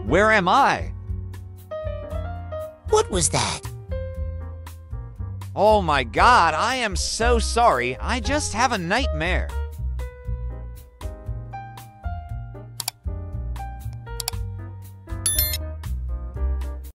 Where am I? What was that? Oh my God, I am so sorry. I just have a nightmare.